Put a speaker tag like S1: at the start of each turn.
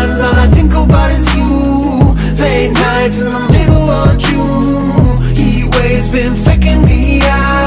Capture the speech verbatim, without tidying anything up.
S1: Sometimes all I think about is you. Late nights in the middle of June, heat waves been faking me out.